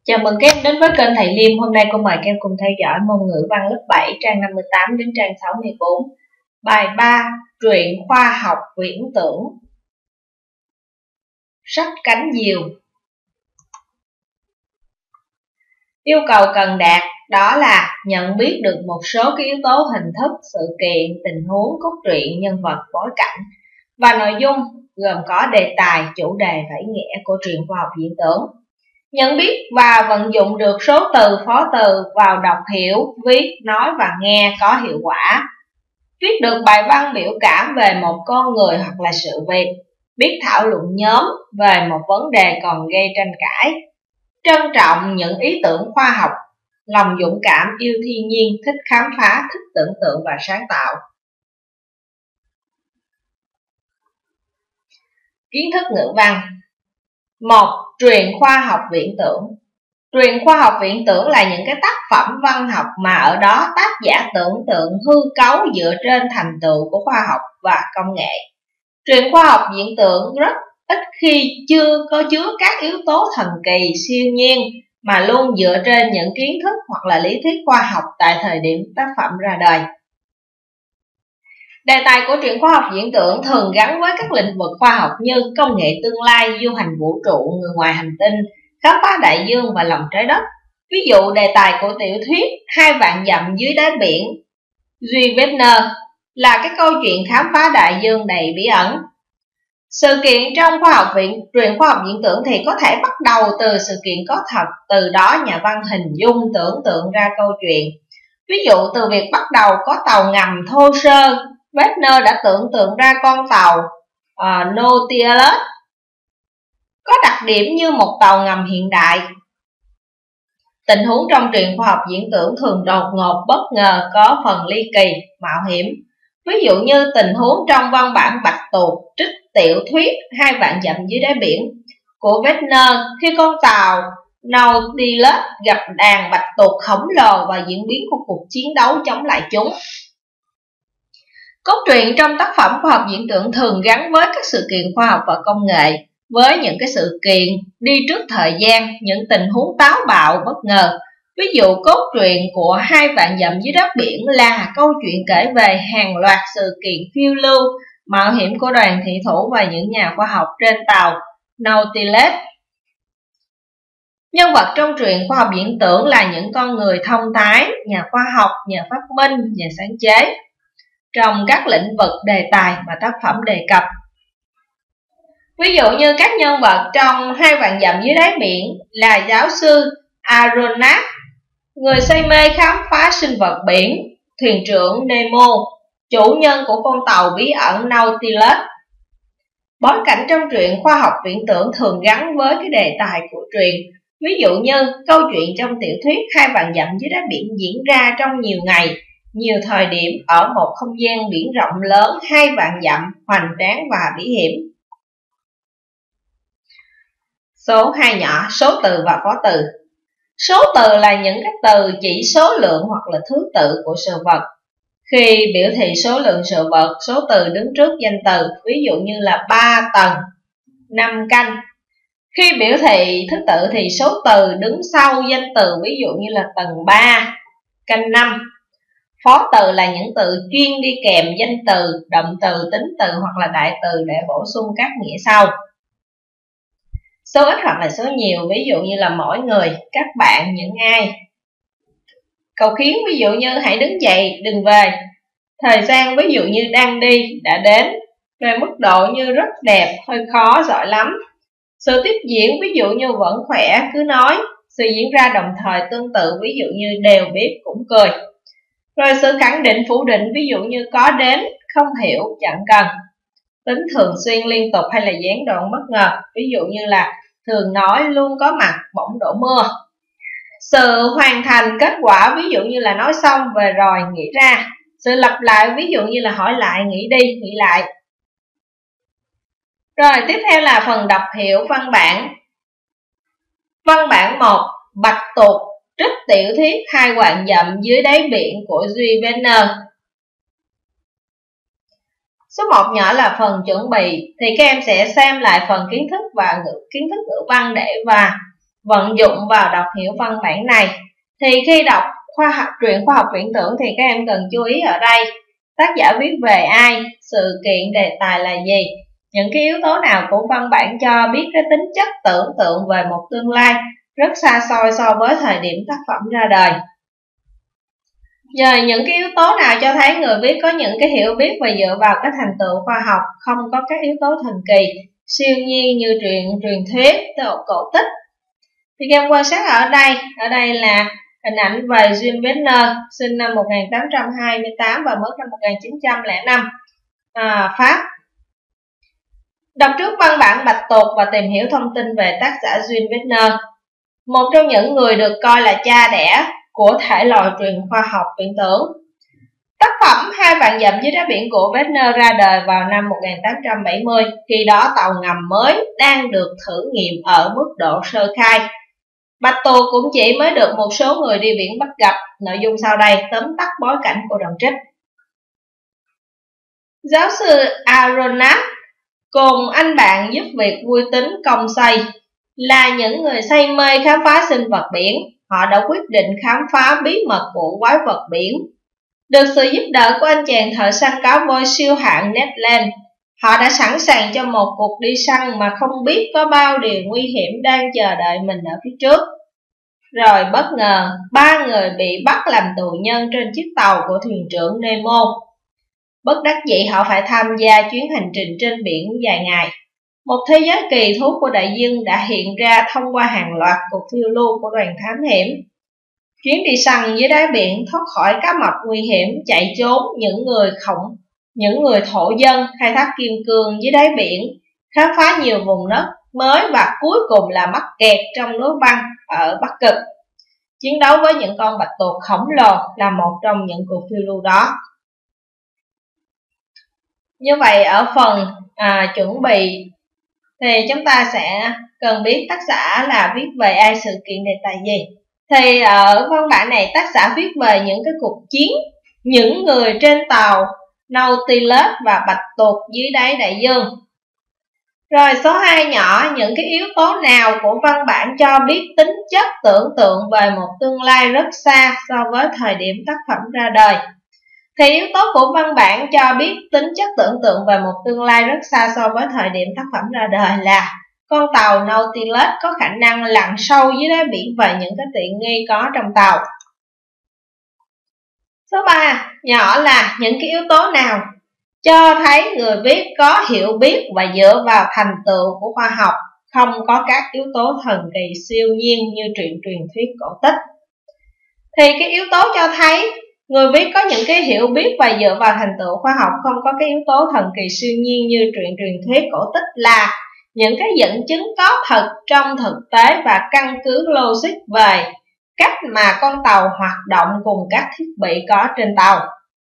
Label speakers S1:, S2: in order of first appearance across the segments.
S1: Chào mừng các em đến với kênh Thầy Liêm. Hôm nay cô mời các em cùng theo dõi môn ngữ văn lớp 7 trang 58 đến trang 64. Bài 3. Truyện khoa học viễn tưởng. Sách cánh diều. Yêu cầu cần đạt đó là nhận biết được một số cái yếu tố hình thức, sự kiện, tình huống, cốt truyện, nhân vật, bối cảnh và nội dung gồm có đề tài, chủ đề và ý nghĩa của truyện khoa học viễn tưởng. Nhận biết và vận dụng được số từ, phó từ vào đọc hiểu, viết, nói và nghe có hiệu quả. Viết được bài văn biểu cảm về một con người hoặc là sự việc. Biết thảo luận nhóm về một vấn đề còn gây tranh cãi. Trân trọng những ý tưởng khoa học. Lòng dũng cảm, yêu thiên nhiên, thích khám phá, thích tưởng tượng và sáng tạo. Kiến thức ngữ văn. 1. Truyện khoa học viễn tưởng. Truyện khoa học viễn tưởng là những cái tác phẩm văn học mà ở đó tác giả tưởng tượng hư cấu dựa trên thành tựu của khoa học và công nghệ. Truyện khoa học viễn tưởng rất ít khi có chứa các yếu tố thần kỳ, siêu nhiên mà luôn dựa trên những kiến thức hoặc là lý thuyết khoa học tại thời điểm tác phẩm ra đời. Đề tài của truyện khoa học viễn tưởng thường gắn với các lĩnh vực khoa học như công nghệ tương lai, du hành vũ trụ, người ngoài hành tinh, khám phá đại dương và lòng trái đất. Ví dụ đề tài của tiểu thuyết 2 vạn dặm dưới đáy biển Jules Verne là cái câu chuyện khám phá đại dương đầy bí ẩn. Sự kiện trong truyện khoa học viễn tưởng thì có thể bắt đầu từ sự kiện có thật, từ đó nhà văn hình dung tưởng tượng ra câu chuyện. Ví dụ từ việc bắt đầu có tàu ngầm thô sơ, Verne đã tưởng tượng ra con tàu Nautilus có đặc điểm như một tàu ngầm hiện đại. Tình huống trong truyện khoa học viễn tưởng thường đột ngột, bất ngờ, có phần ly kỳ, mạo hiểm. Ví dụ như tình huống trong văn bản Bạch Tuộc trích tiểu thuyết 2 vạn dặm dưới đáy biển của Verne, khi con tàu Nautilus gặp đàn bạch tuộc khổng lồ và diễn biến của cuộc chiến đấu chống lại chúng. Cốt truyện trong tác phẩm khoa học viễn tưởng thường gắn với các sự kiện khoa học và công nghệ, với những cái sự kiện đi trước thời gian, những tình huống táo bạo bất ngờ. Ví dụ cốt truyện của 2 vạn dặm dưới đất biển là câu chuyện kể về hàng loạt sự kiện phiêu lưu, mạo hiểm của đoàn thủy thủ và những nhà khoa học trên tàu Nautilus. Nhân vật trong truyện khoa học viễn tưởng là những con người thông thái, nhà khoa học, nhà phát minh, nhà sáng chế trong các lĩnh vực đề tài mà tác phẩm đề cập. Ví dụ như các nhân vật trong 2 vạn dặm dưới đáy biển là giáo sư Aronnax, người say mê khám phá sinh vật biển, thuyền trưởng Nemo, chủ nhân của con tàu bí ẩn Nautilus. Bối cảnh trong truyện khoa học viễn tưởng thường gắn với cái đề tài của truyện. Ví dụ như câu chuyện trong tiểu thuyết 2 vạn dặm dưới đáy biển diễn ra trong nhiều ngày, nhiều thời điểm ở một không gian biển rộng lớn 2 vạn dặm, hoành tráng và bí hiểm. Số 2 nhỏ, số từ và phó từ. Số từ là những cái từ chỉ số lượng hoặc là thứ tự của sự vật. Khi biểu thị số lượng sự vật, số từ đứng trước danh từ, ví dụ như là 3 tầng, 5 canh. Khi biểu thị thứ tự thì số từ đứng sau danh từ, ví dụ như là tầng 3, canh 5. Phó từ là những từ chuyên đi kèm danh từ, động từ, tính từ hoặc là đại từ để bổ sung các nghĩa sau. Số ít hoặc là số nhiều, ví dụ như là mỗi người, các bạn, những ai. Cầu khiến ví dụ như hãy đứng dậy, đừng về. Thời gian ví dụ như đang đi, đã đến. Về mức độ như rất đẹp, hơi khó, giỏi lắm. Sự tiếp diễn ví dụ như vẫn khỏe, cứ nói. Sự diễn ra đồng thời tương tự, ví dụ như đều biết, cũng cười. Rồi sự khẳng định, phủ định, ví dụ như có đến, không hiểu, chẳng cần. Tính thường xuyên, liên tục hay là gián đoạn bất ngờ, ví dụ như là thường nói, luôn có mặt, bỗng đổ mưa. Sự hoàn thành kết quả, ví dụ như là nói xong, về rồi, nghĩ ra. Sự lặp lại, ví dụ như là hỏi lại, nghĩ đi, nghĩ lại. Rồi tiếp theo là phần đọc hiểu văn bản. Văn bản 1. Bạch tuộc trích tiểu thuyết 2 vạn dặm dưới đáy biển của Jules Verne. Số 1 nhỏ là phần chuẩn bị, thì các em sẽ xem lại phần kiến thức ngữ văn để vận dụng vào đọc hiểu văn bản này. Thì khi đọc truyện khoa học viễn tưởng thì các em cần chú ý ở đây tác giả viết về ai, sự kiện đề tài là gì, những cái yếu tố nào của văn bản cho biết cái tính chất tưởng tượng về một tương lai rất xa xôi so với thời điểm tác phẩm ra đời. Rồi những cái yếu tố nào cho thấy người viết có những cái hiểu biết và dựa vào cái thành tựu khoa học, không có các yếu tố thần kỳ, siêu nhiên như truyền thuyết, cổ tích. Thì các em quan sát ở đây là hình ảnh về Jules Verne, sinh năm 1828 và mất năm 1905, Pháp. Đọc trước văn bản Bạch Tuộc và tìm hiểu thông tin về tác giả Jules Verne, một trong những người được coi là cha đẻ của thể loại truyện khoa học viễn tưởng. Tác phẩm Hai vạn dặm dưới đáy biển của Verne ra đời vào năm 1870, khi đó tàu ngầm mới đang được thử nghiệm ở mức độ sơ khai. Bạch Tuộc cũng chỉ mới được một số người đi biển bắt gặp. Nội dung sau đây tóm tắt bối cảnh của đoạn trích. Giáo sư Aronnax cùng anh bạn giúp việc vui tính Công Xây là những người say mê khám phá sinh vật biển. Họ đã quyết định khám phá bí mật của quái vật biển. Được sự giúp đỡ của anh chàng thợ săn cá voi siêu hạng Ned Land, họ đã sẵn sàng cho một cuộc đi săn mà không biết có bao điều nguy hiểm đang chờ đợi mình ở phía trước. Rồi bất ngờ, 3 người bị bắt làm tù nhân trên chiếc tàu của thuyền trưởng Nemo. Bất đắc dĩ họ phải tham gia chuyến hành trình trên biển dài ngày. Một thế giới kỳ thú của đại dương đã hiện ra thông qua hàng loạt cuộc phiêu lưu của đoàn thám hiểm. Chuyến đi săn dưới đáy biển thoát khỏi cá mập nguy hiểm, chạy trốn những người thổ dân, khai thác kim cương dưới đáy biển, khám phá nhiều vùng đất mới và cuối cùng là mắc kẹt trong núi băng ở Bắc Cực. Chiến đấu với những con bạch tuộc khổng lồ là một trong những cuộc phiêu lưu đó. Như vậy ở phần chuẩn bị thì chúng ta sẽ cần biết tác giả là viết về ai, sự kiện, đề tài gì. Thì ở văn bản này tác giả viết về những cái cuộc chiến, những người trên tàu Nautilus và bạch tuộc dưới đáy đại dương. Rồi số 2 nhỏ, những cái yếu tố nào của văn bản cho biết tính chất tưởng tượng về một tương lai rất xa so với thời điểm tác phẩm ra đời. Thì yếu tố của văn bản cho biết tính chất tưởng tượng về một tương lai rất xa so với thời điểm tác phẩm ra đời là con tàu Nautilus có khả năng lặn sâu dưới đáy biển và những cái tiện nghi có trong tàu. Số 3 nhỏ là những cái yếu tố nào cho thấy người viết có hiểu biết và dựa vào thành tựu của khoa học, không có các yếu tố thần kỳ siêu nhiên như truyền thuyết cổ tích. Thì cái yếu tố cho thấy người viết có những cái hiểu biết và dựa vào thành tựu khoa học, không có cái yếu tố thần kỳ siêu nhiên như truyền thuyết cổ tích là những cái dẫn chứng có thật trong thực tế và căn cứ logic về cách mà con tàu hoạt động cùng các thiết bị có trên tàu.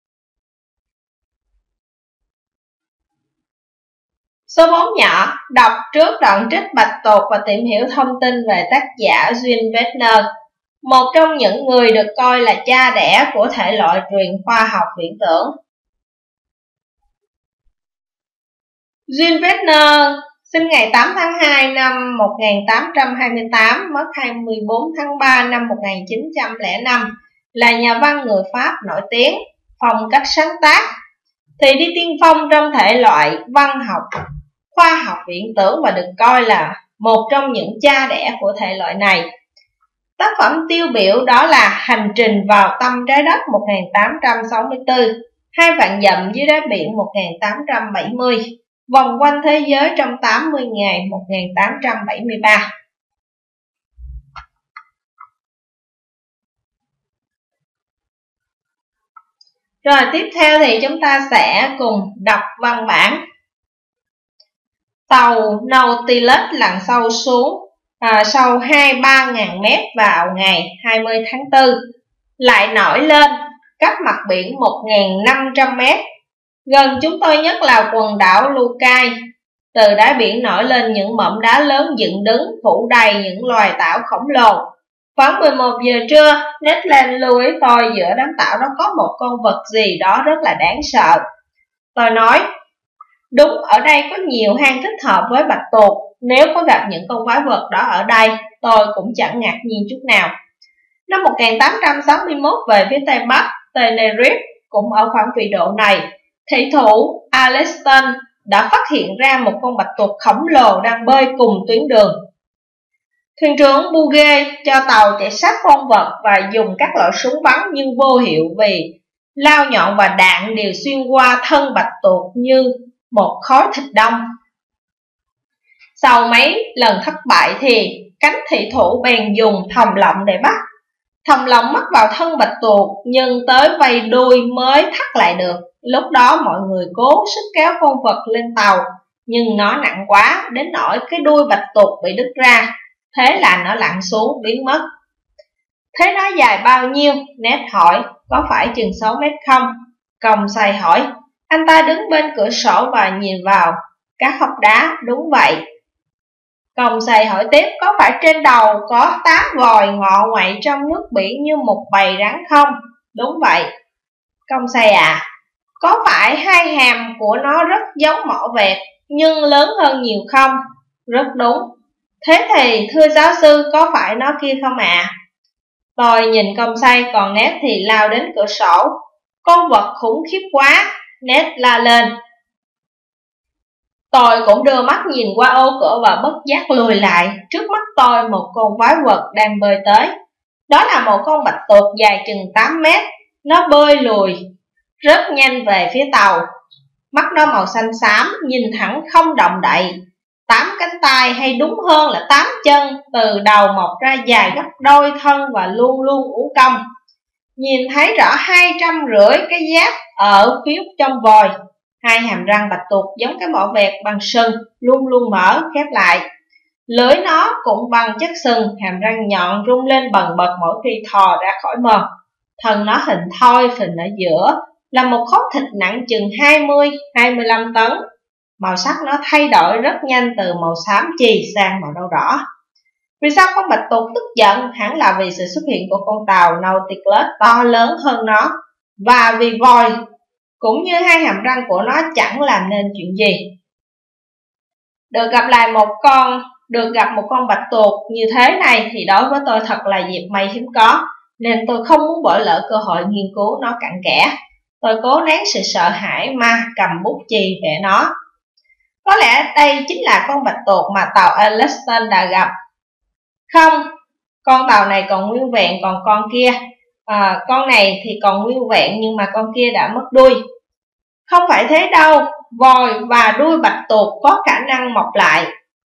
S1: Số 4 nhỏ, đọc trước đoạn trích Bạch Tuộc và tìm hiểu thông tin về tác giả Jules Verne, một trong những người được coi là cha đẻ của thể loại truyện khoa học viễn tưởng. Jules Verne sinh ngày 8 tháng 2 năm 1828, mất 24 tháng 3 năm 1905, là nhà văn người Pháp nổi tiếng. Phong cách sáng tác thì đi tiên phong trong thể loại văn học, khoa học viễn tưởng và được coi là một trong những cha đẻ của thể loại này. Tác phẩm tiêu biểu đó là Hành trình vào tâm trái đất 1864, Hai vạn dặm dưới đáy biển 1870, Vòng quanh thế giới trong 80 ngày 1873. Rồi tiếp theo thì chúng ta sẽ cùng đọc văn bản. Tàu Nautilus lặn sâu xuống sâu 2-3 ngàn mét vào ngày 20 tháng 4, lại nổi lên cách mặt biển 1.500 mét. Gần chúng tôi nhất là quần đảo Lukai. Từ đáy biển nổi lên những mỏm đá lớn dựng đứng phủ đầy những loài tảo khổng lồ. Khoảng 11 giờ trưa, Ned Land lưu ý tôi giữa đám tảo đó có một con vật gì đó rất là đáng sợ. Tôi nói, đúng, ở đây có nhiều hang thích hợp với bạch tuộc. nếu có gặp những con quái vật đó ở đây, tôi cũng chẳng ngạc nhiên chút nào. Năm 1861 về phía tây bắc Tenerife, cũng ở khoảng vị độ này, thủy thủ Alston đã phát hiện ra một con bạch tuộc khổng lồ đang bơi cùng tuyến đường. Thuyền trưởng Bugge cho tàu chạy sát con vật và dùng các loại súng bắn nhưng vô hiệu, vì lao nhọn và đạn đều xuyên qua thân bạch tuộc như một khối thịt đông. Sau mấy lần thất bại thì cánh thủy thủ bèn dùng thòng lọng để bắt. Thòng lọng mắc vào thân bạch tuộc nhưng tới vây đuôi mới thắt lại được. Lúc đó mọi người cố sức kéo con vật lên tàu, nhưng nó nặng quá đến nỗi cái đuôi bạch tuộc bị đứt ra. Thế là nó lặn xuống biến mất. Thế nó dài bao nhiêu? Ned hỏi. Có phải chừng 6 mét không? Còng xay hỏi. Anh ta đứng bên cửa sổ và nhìn vào các hốc đá. Đúng vậy. Còng xay hỏi tiếp. Có phải trên đầu có 8 vòi ngọ ngoậy trong nước biển như một bầy rắn không? Đúng vậy. Còng xay à, có phải hai hàm của nó rất giống mỏ vẹt nhưng lớn hơn nhiều không? Rất đúng. Thế thì thưa giáo sư, có phải nó kia không ạ? Tôi nhìn còng xay, còn Ned thì lao đến cửa sổ. Con vật khủng khiếp quá, Ned la lên. Tôi cũng đưa mắt nhìn qua ô cửa và bất giác lùi lại. Trước mắt tôi một con quái vật đang bơi tới. Đó là một con bạch tuộc dài chừng 8 mét. Nó bơi lùi rất nhanh về phía tàu. Mắt nó màu xanh xám, nhìn thẳng không động đậy. 8 cánh tay, hay đúng hơn là 8 chân, từ đầu mọc ra dài gấp đôi thân và luôn luôn uốn cong. Nhìn thấy rõ 250 cái giáp ở phía trong vòi. Hai hàm răng bạch tuộc giống cái mỏ vẹt bằng sừng, luôn luôn mở, khép lại. Lưỡi nó cũng bằng chất sừng, hàm răng nhọn rung lên bần bật mỗi khi thò ra khỏi mồm. Thân nó hình thoi phình ở giữa, là một khối thịt nặng chừng 20-25 tấn. Màu sắc nó thay đổi rất nhanh từ màu xám chì sang màu nâu đỏ. Vì sao con bạch tuộc tức giận? Hẳn là vì sự xuất hiện của con tàu Nautilus to lớn hơn nó, và vì vòi cũng như hai hàm răng của nó chẳng làm nên chuyện gì. Được gặp một con bạch tuộc như thế này thì đối với tôi thật là dịp may hiếm có, nên tôi không muốn bỏ lỡ cơ hội nghiên cứu nó cặn kẽ. Tôi cố nén sự sợ hãi mà cầm bút chì vẽ nó. Có lẽ đây chính là con bạch tuộc mà tàu Alston đã gặp. Không, con tàu này còn nguyên vẹn, còn con kia. Con này thì còn nguyên vẹn nhưng mà con kia đã mất đuôi. Không phải thế đâu, vòi và đuôi bạch tuộc có khả năng mọc lại.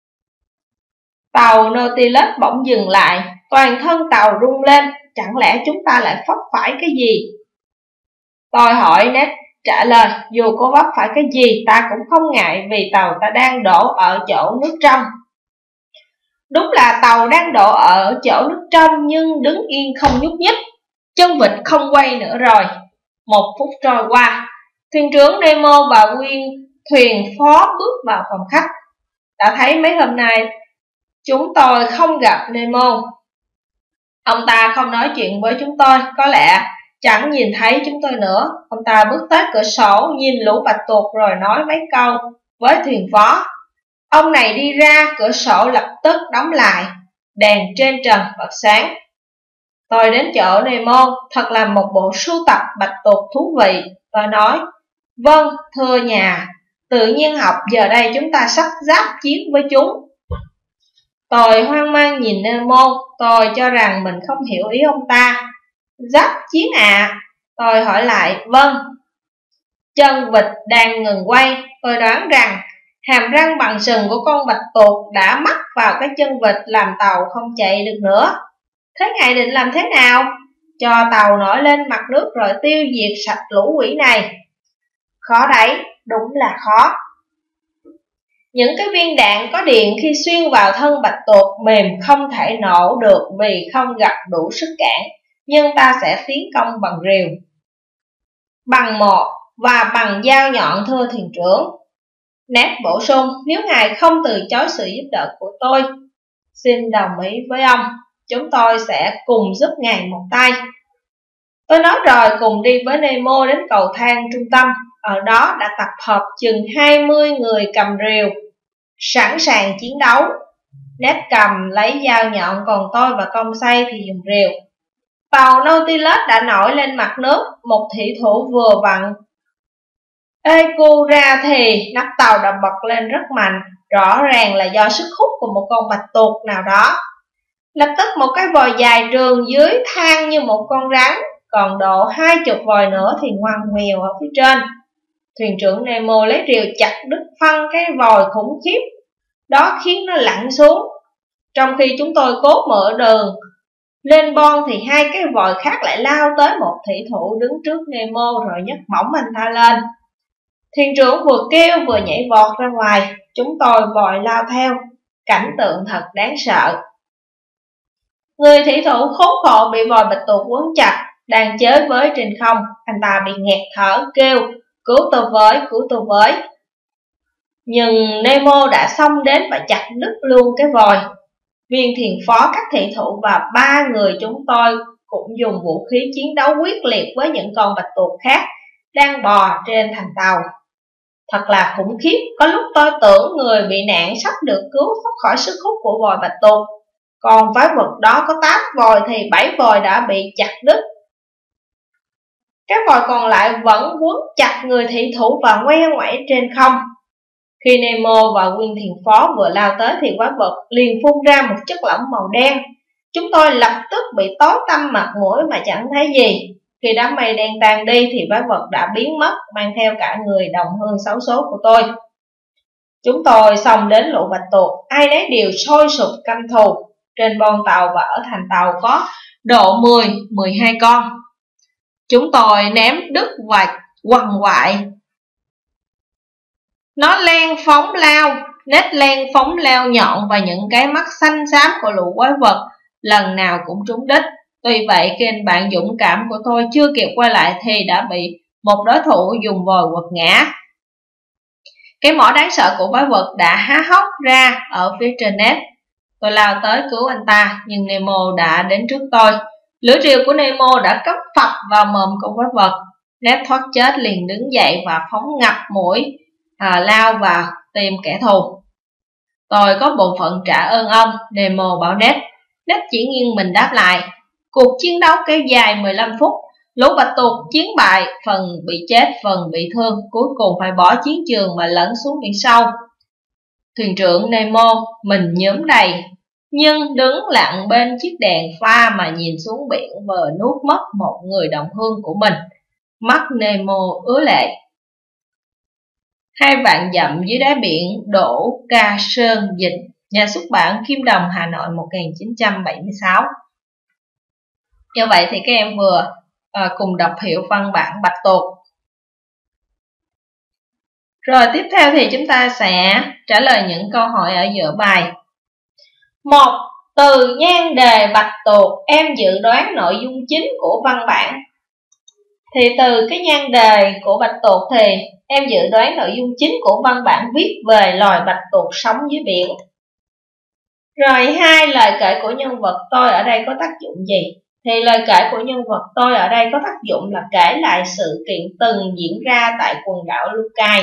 S1: Tàu Nautilus bỗng dừng lại, toàn thân tàu rung lên. Chẳng lẽ chúng ta lại vấp phải cái gì? Tôi hỏi, Ned trả lời, dù có vấp phải cái gì ta cũng không ngại, vì tàu ta đang đổ ở chỗ nước trong. Đúng là tàu đang đổ ở chỗ nước trong, nhưng đứng yên không nhúc nhích. Chân vịt không quay nữa rồi. 1 phút trôi qua, thuyền trưởng Nemo và nguyên thuyền phó bước vào phòng khách. Đã thấy mấy hôm nay chúng tôi không gặp Nemo. Ông ta không nói chuyện với chúng tôi, có lẽ chẳng nhìn thấy chúng tôi nữa. Ông ta bước tới cửa sổ, nhìn lũ bạch tuộc rồi nói mấy câu với thuyền phó. Ông này đi ra, cửa sổ lập tức đóng lại. Đèn trên trần bật sáng. Tôi đến chỗ Nemo, thật là một bộ sưu tập bạch tuộc thú vị. Tôi nói, vâng, thưa nhà tự nhiên học, giờ đây chúng ta sắp giáp chiến với chúng. Tôi hoang mang nhìn Nemo, tôi cho rằng mình không hiểu ý ông ta. Giáp chiến à? Tôi hỏi lại, vâng. Chân vịt đang ngừng quay, tôi đoán rằng hàm răng bằng sừng của con bạch tuộc đã mắc vào cái chân vịt, làm tàu không chạy được nữa. Thế ngài định làm thế nào? Cho tàu nổi lên mặt nước rồi tiêu diệt sạch lũ quỷ này. Khó đấy, đúng là khó. Những cái viên đạn có điện khi xuyên vào thân bạch tuộc mềm không thể nổ được vì không gặp đủ sức cản, nhưng ta sẽ tiến công bằng rìu. Bằng một và bằng dao nhọn, thưa thuyền trưởng. Ned bổ sung, nếu ngài không từ chối sự giúp đỡ của tôi, xin đồng ý với ông, chúng tôi sẽ cùng giúp ngài một tay. Tôi nói rồi cùng đi với Nemo đến cầu thang trung tâm. Ở đó đã tập hợp chừng 20 người cầm rìu. sẵn sàng chiến đấu. Ned cầm lấy dao nhọn, còn tôi và Công Xây thì dùng rìu. Tàu Nautilus đã nổi lên mặt nước, một thủy thủ vừa vặn ê cu ra thì nắp tàu đã bật lên rất mạnh, rõ ràng là do sức hút của một con bạch tuộc nào đó. Lập tức một cái vòi dài trường dưới thang như một con rắn, còn độ 20 vòi nữa thì ngoằn ngoèo ở phía trên. Thuyền trưởng Nemo lấy rìu chặt đứt phân cái vòi khủng khiếp đó, khiến nó lặn xuống. Trong khi chúng tôi cố mở đường lên bon thì hai cái vòi khác lại lao tới một thủy thủ đứng trước Nemo rồi nhấc bổng anh ta lên. Thuyền trưởng vừa kêu vừa nhảy vọt ra ngoài, chúng tôi vội lao theo. Cảnh tượng thật đáng sợ. Người thủy thủ khốn khổ bị vòi bạch tuộc quấn chặt, đang chới với trên không. Anh ta bị nghẹt thở kêu cứu tôi với, cứu tôi với. Nhưng Nemo đã xông đến và chặt đứt luôn cái vòi. Viên thiền phó, các thủy thủ và 3 người chúng tôi cũng dùng vũ khí chiến đấu quyết liệt với những con bạch tuộc khác đang bò trên thành tàu. Thật là khủng khiếp, có lúc tôi tưởng người bị nạn sắp được cứu thoát khỏi sức hút của vòi bạch tuộc. Còn quái vật đó có 8 vòi thì 7 vòi đã bị chặt đứt. Các vòi còn lại vẫn quấn chặt người thủy thủ và ngoe ngoẩy trên không. Khi Nemo và Viên thiền phó vừa lao tới thì quái vật liền phun ra một chất lỏng màu đen. Chúng tôi lập tức bị tối tăm mặt mũi mà chẳng thấy gì. Khi đám mây đen tan đi thì quái vật đã biến mất, mang theo cả người đồng hương xấu số của tôi. Chúng tôi xông đến lũ bạch tuộc, ai nấy đều sôi sục căm thù. Trên bon tàu và ở thành tàu có độ 10-12 con. Chúng tôi ném đứt và quằn quại. Nó len phóng lao, Ned len phóng lao nhọn và những cái mắt xanh xám của lũ quái vật lần nào cũng trúng đích. Tuy vậy, khi anh bạn dũng cảm của tôi chưa kịp quay lại thì đã bị một đối thủ dùng vòi quật ngã. Cái mỏ đáng sợ của quái vật đã há hốc ra ở phía trên Ned. Tôi lao tới cứu anh ta, nhưng Nemo đã đến trước tôi. Lưỡi rìu của Nemo đã cắm phập vào mồm của quái vật. Ned thoát chết liền đứng dậy và phóng ngập mũi lao vào tìm kẻ thù. Tôi có bổn phận trả ơn ông, Nemo bảo Ned. Ned chỉ nghiêng mình đáp lại. Cuộc chiến đấu kéo dài 15 phút. Lũ bạch tuộc chiến bại, phần bị chết, phần bị thương, cuối cùng phải bỏ chiến trường mà lẫn xuống biển sâu. Thuyền trưởng Nemo mình nhớm đầy, nhưng đứng lặng bên chiếc đèn pha mà nhìn xuống biển vừa nuốt mất một người đồng hương của mình. Mắt Nemo ứa lệ. 2 vạn dặm dưới đáy biển, Đỗ Ca Sơn dịch, nhà xuất bản Kim Đồng, Hà Nội 1976. Như vậy thì các em vừa cùng đọc hiểu văn bản bạch tuộc. Rồi tiếp theo thì chúng ta sẽ trả lời những câu hỏi ở giữa bài. 1. Từ nhan đề bạch tuộc, em dự đoán nội dung chính của văn bản. Thì từ cái nhan đề của bạch tuộc thì em dự đoán nội dung chính của văn bản viết về loài bạch tuộc sống dưới biển. Rồi 2. Lời kể của nhân vật tôi ở đây có tác dụng gì? Thì lời kể của nhân vật tôi ở đây có tác dụng là kể lại sự kiện từng diễn ra tại quần đảo Lukai.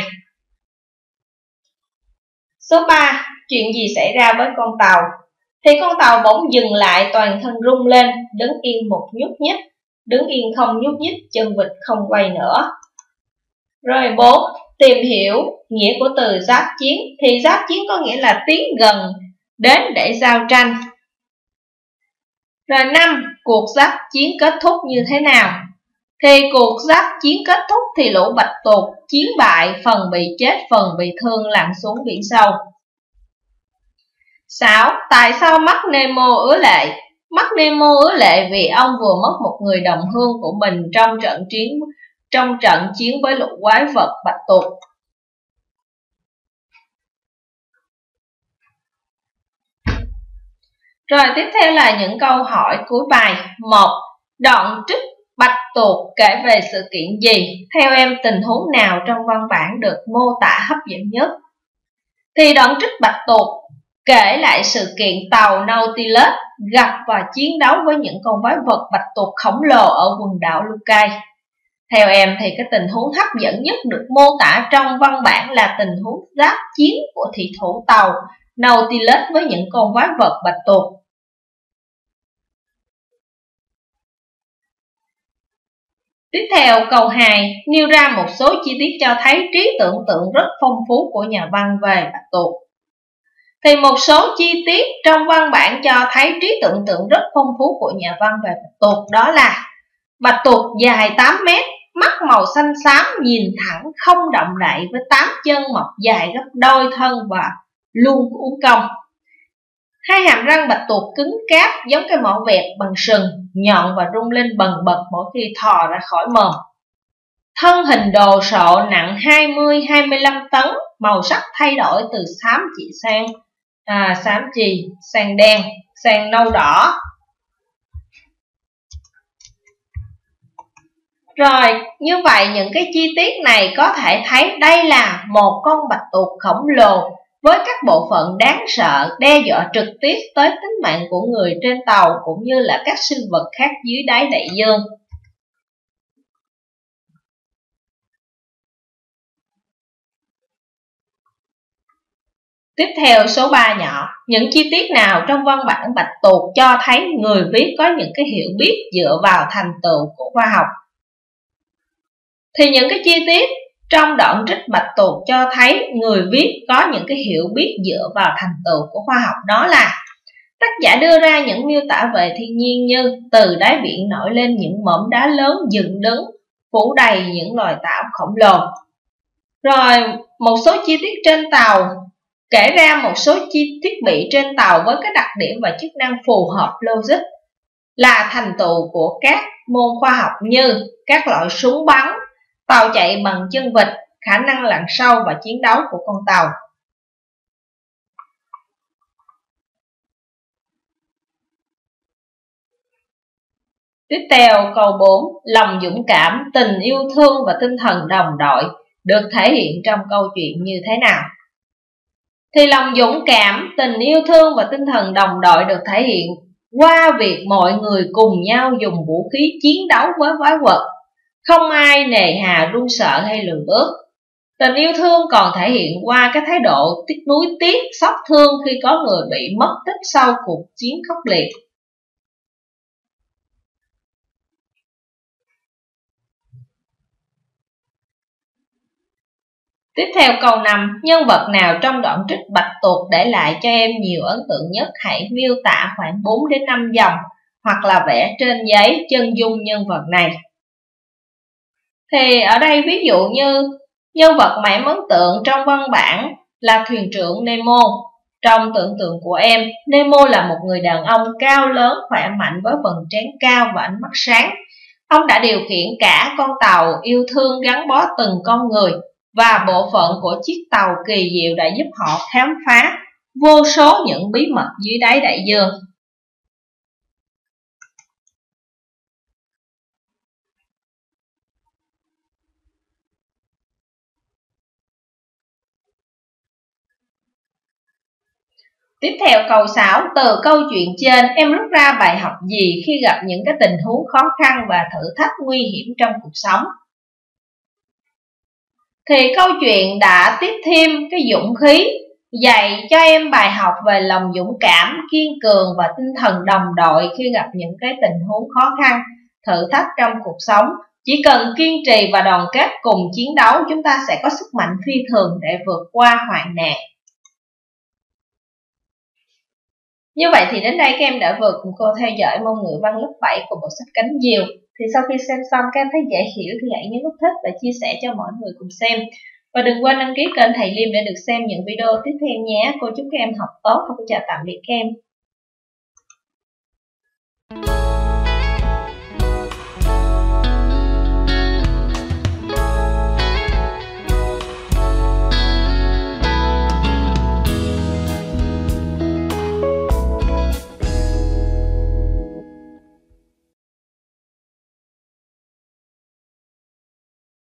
S1: Số 3. Chuyện gì xảy ra với con tàu? Thì con tàu bỗng dừng lại, toàn thân rung lên, đứng yên một nhúc nhích. Đứng yên không nhúc nhích, chân vịt không quay nữa. Rồi 4. Tìm hiểu nghĩa của từ giáp chiến. Thì giáp chiến có nghĩa là tiến gần đến để giao tranh. Rồi 5. Cuộc giáp chiến kết thúc như thế nào? Thì cuộc giáp chiến kết thúc thì lũ bạch tuộc chiến bại, phần bị chết, phần bị thương lặn xuống biển sâu. 6. Tại sao mắt Nemo ứa lệ? Mắt Nemo ứa lệ vì ông vừa mất một người đồng hương của mình trong trận chiến với lũ quái vật bạch tuộc. Rồi tiếp theo là những câu hỏi cuối bài. 1. Đoạn trích bạch tuộc kể về sự kiện gì? Theo em, tình huống nào trong văn bản được mô tả hấp dẫn nhất? Thì đoạn trích bạch tuộc kể lại sự kiện tàu Nautilus gặp và chiến đấu với những con quái vật bạch tuộc khổng lồ ở quần đảo Lukai. Theo em thì cái tình huống hấp dẫn nhất được mô tả trong văn bản là tình huống giáp chiến của thủy thủ tàu Nautilus với những con quái vật bạch tuộc. Tiếp theo câu 2, nêu ra một số chi tiết cho thấy trí tưởng tượng rất phong phú của nhà văn về bạch tuộc. Thì một số chi tiết trong văn bản cho thấy trí tưởng tượng rất phong phú của nhà văn về bạch tuộc, đó là bạch tuộc dài 8 mét, mắt màu xanh xám, nhìn thẳng không động đậy với 8 chân mọc dài gấp đôi thân và luôn uốn cong. Hai hàm răng bạch tuộc cứng cáp giống cái mỏ vẹt bằng sừng, nhọn và rung lên bần bật mỗi khi thò ra khỏi mồm. Thân hình đồ sộ, nặng 20-25 tấn, màu sắc thay đổi từ xám chì sang đen, sang nâu đỏ. Rồi, như vậy những cái chi tiết này có thể thấy đây là một con bạch tuộc khổng lồ với các bộ phận đáng sợ đe dọa trực tiếp tới tính mạng của người trên tàu cũng như là các sinh vật khác dưới đáy đại dương. Tiếp theo số 3 nhỏ, những chi tiết nào trong văn bản bạch tuộc cho thấy người viết có những cái hiểu biết dựa vào thành tựu của khoa học? Thì những cái chi tiết trong đoạn trích bạch tuộc cho thấy người viết có những cái hiểu biết dựa vào thành tựu của khoa học, đó là tác giả đưa ra những miêu tả về thiên nhiên như từ đáy biển nổi lên những mỏm đá lớn dựng đứng phủ đầy những loài tảo khổng lồ. Rồi một số chi tiết trên tàu kể ra một số chi thiết bị trên tàu với các đặc điểm và chức năng phù hợp logic, là thành tựu của các môn khoa học như các loại súng bắn, tàu chạy bằng chân vịt, khả năng lặn sâu và chiến đấu của con tàu. Tiếp theo câu 4, lòng dũng cảm, tình yêu thương và tinh thần đồng đội được thể hiện trong câu chuyện như thế nào? Thì lòng dũng cảm, tình yêu thương và tinh thần đồng đội được thể hiện qua việc mọi người cùng nhau dùng vũ khí chiến đấu với quái vật, không ai nề hà run sợ hay lùi bước. Tình yêu thương còn thể hiện qua cái thái độ nuối tiếc, xót thương khi có người bị mất tích sau cuộc chiến khốc liệt. Tiếp theo câu 5, nhân vật nào trong đoạn trích bạch tuộc để lại cho em nhiều ấn tượng nhất? Hãy miêu tả khoảng 4 đến 5 dòng hoặc là vẽ trên giấy chân dung nhân vật này. Thì ở đây ví dụ như nhân vật mà em ấn tượng trong văn bản là thuyền trưởng Nemo. Trong tưởng tượng của em, Nemo là một người đàn ông cao lớn, khỏe mạnh với vầng trán cao và ánh mắt sáng. Ông đã điều khiển cả con tàu yêu thương gắn bó từng con người, và bộ phận của chiếc tàu kỳ diệu đã giúp họ khám phá vô số những bí mật dưới đáy đại dương. Tiếp theo câu 6, từ câu chuyện trên em rút ra bài học gì khi gặp những cái tình huống khó khăn và thử thách nguy hiểm trong cuộc sống? Thì câu chuyện đã tiếp thêm cái dũng khí, dạy cho em bài học về lòng dũng cảm, kiên cường và tinh thần đồng đội khi gặp những cái tình huống khó khăn, thử thách trong cuộc sống. Chỉ cần kiên trì và đoàn kết cùng chiến đấu, chúng ta sẽ có sức mạnh phi thường để vượt qua hoạn nạn. Như vậy thì đến đây các em đã vừa cùng cô theo dõi môn ngữ văn lớp 7 của bộ sách Cánh Diều. Thì sau khi xem xong các em thấy dễ hiểu thì hãy nhấn nút thích và chia sẻ cho mọi người cùng xem. Và đừng quên đăng ký kênh Thầy Liêm để được xem những video tiếp theo nhé. Cô chúc các em học tốt và cô chào tạm biệt các em.